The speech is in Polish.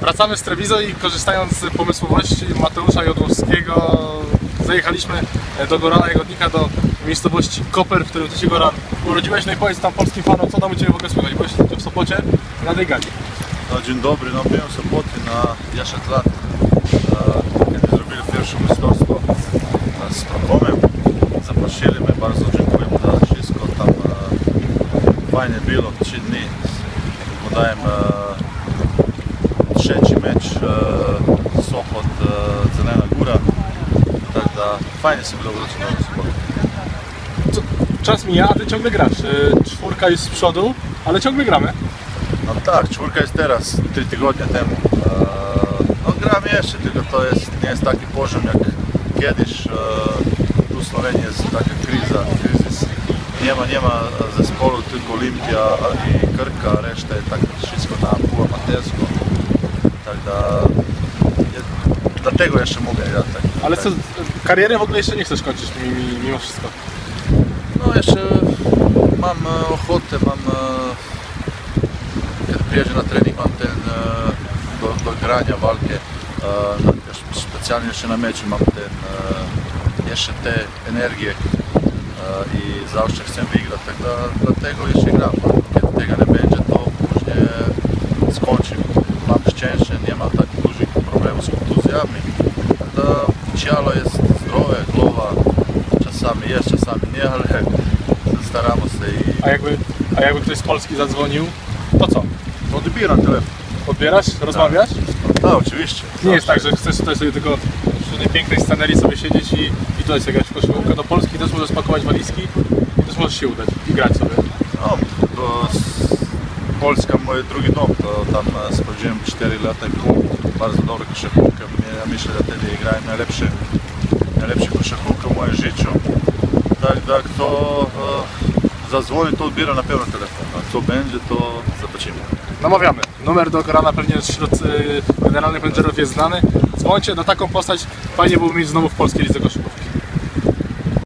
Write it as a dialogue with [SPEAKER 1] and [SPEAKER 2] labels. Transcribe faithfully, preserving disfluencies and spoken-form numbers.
[SPEAKER 1] Wracamy z Treviso i korzystając z pomysłowości Mateusza Jodłowskiego zajechaliśmy do Gorana Jagodnika, do miejscowości Koper, w którym ty się, Goran, urodziłeś. No i powiedz tam polskim fanom, co tam u ciebie w ogóle słychać. Byłeś w Sopocie na tej gali.
[SPEAKER 2] No, dzień dobry, no byłem w Sopocie na Jaszatlat, kiedy zrobili pierwsze mistrzostwo z Prokomem. Zaprosili mnie, bardzo dziękuję za wszystko. Tam fajnie było, trzy dni. Podałem trzeci mecz Sopot, Zelena Góra. Tak da fajnie się było wrócić do Sopotu.
[SPEAKER 1] Czas mija, a ty ciągle grasz. Czwórka jest z przodu, ale ciągle gramy.
[SPEAKER 2] No tak, czwórka jest teraz, trzy tygodnie temu. No gram jeszcze, tylko to jest, nie jest taki poziom jak kiedyś. Tu w Slowenii jest taka kriza, kryzys. Nie ma, nie ma zespołu, tylko Olimpia i Krka, reszta jest tak wszystko na pół amatorsko. Tak da, dlatego jeszcze mogę grać. Tak,
[SPEAKER 1] ale
[SPEAKER 2] tak.
[SPEAKER 1] co, kariery w ogóle jeszcze nie chcesz kończyć mimo wszystko?
[SPEAKER 2] No jeszcze mam ochotę, mam, kiedy przyjeżdżę na trening, mam ten do, do grania, walkę. Specjalnie jeszcze na meczu mam ten, jeszcze te energię i zawsze chcę wygrać, tak da, dlatego jeszcze gram. Kiedy tego nie będzie, to później skończę. Mam szczęście, nie ma tak dużych problemów z kontuzjami. Ciało jest zdrowe, głowa czasami jest, czasami nie, ale staramy się. I...
[SPEAKER 1] A jakby, a jakby ktoś z Polski zadzwonił, to co?
[SPEAKER 2] Odbieram telefon.
[SPEAKER 1] Odbierasz? Rozmawiasz?
[SPEAKER 2] Tak, tak, oczywiście.
[SPEAKER 1] Nie jest tak, że chcesz tutaj sobie tylko przy tej pięknej scenerii sobie siedzieć i, i tutaj sobie grać w koszykówkę. Do Polski też możesz spakować walizki i też możesz się udać i grać sobie.
[SPEAKER 2] No, to Polska mój drugi dom, to tam spędziłem cztery lata i pół. Bardzo dobra koszykówka. Ja myślę, że wtedy grałem najlepszy, najlepszy koszykówkę w moim życiu. Tak, tak, to e, zadzwoni, to odbiera na pewno telefon. A co będzie, to zobaczymy.
[SPEAKER 1] Namawiamy. Numer do Gorana pewnie wśród y, generalnych menedżerów jest znany. Dzwońcie, na taką postać fajnie byłoby mieć znowu w polskiej lidze koszykówki.